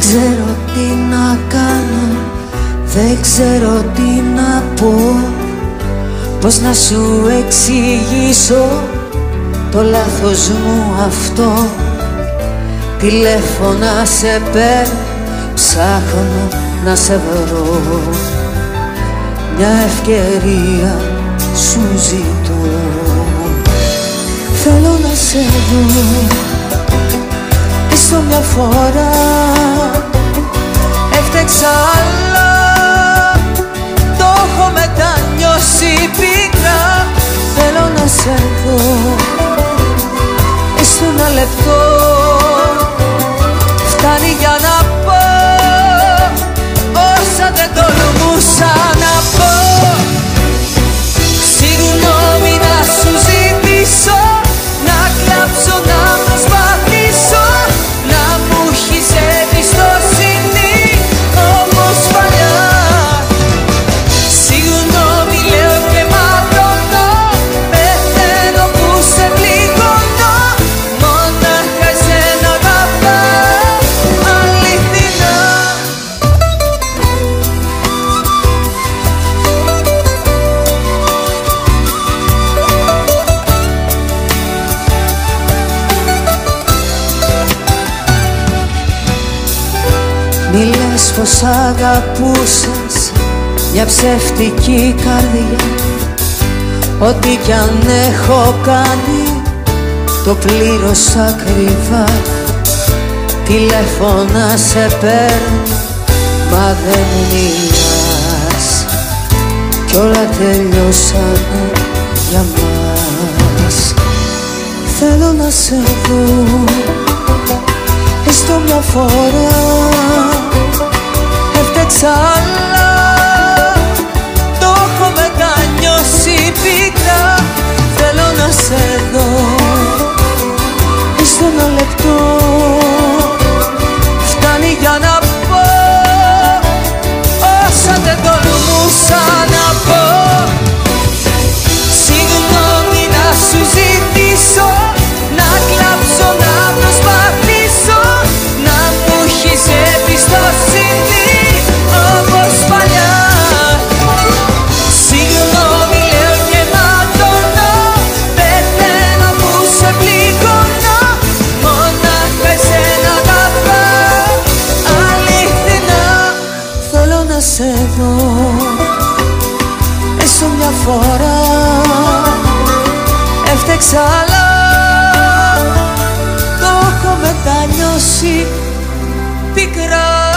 ξέρω τι να κάνω, δεν ξέρω τι να πω, πώς να σου εξηγήσω το λάθος μου αυτό. Τηλέφωνα σε παίρνω, ψάχνω να σε βρω, μια ευκαιρία σου ζητώ. Θέλω να σε δω, έστω μια φορά. Έφτεξα αλλά το έχω μετανιώσει πικρά. Θέλω να σε δω, έστω ένα λεπτό. Φτάνει για να πω όσα δεν τολμούσα να πω. Συγγνώμη να σου ζητήσω, να κλάψω, να προσπαθήσω, να μου έχεις εμπιστοσύνη όπως παλιά. Συγγνώμη λέω και ματώνω, πεθαίνω που σε πληγώνω. Μόναχα εσένα αγαπάω αληθινά. Μη λες πως αγαπούσες μια ψεύτικη καρδιά. Ό,τι κι αν έχω κάνει το πλήρωσα ακριβά. Τηλέφωνα σε παίρνω μα δεν μιλάς, κι όλα τελειώσανε για μας. Θέλω να σε δω, έστω μια φορά. Έφτεξα αλλά το έχω μετανιώσει πικρά. Θέλω να σε δω, έστω ένα λεπτό. Φτάνει για να πω όσα δεν τολμούσα να πω. Συγγνώμη να σου ζητήσω, να κλάψω, να προσπαθήσω, να μου έχεις εμπιστοσύνη όπως παλιά. Συγγνώμη λέω και ματώνω, πεθαίνω που σε πληγώνω. Μόναχα εσένα αγαπάω αληθινά. Θέλω να σε δω, έστω μια φορά. Έφτεξα αλλά το έχω μετανιώσει πικρά.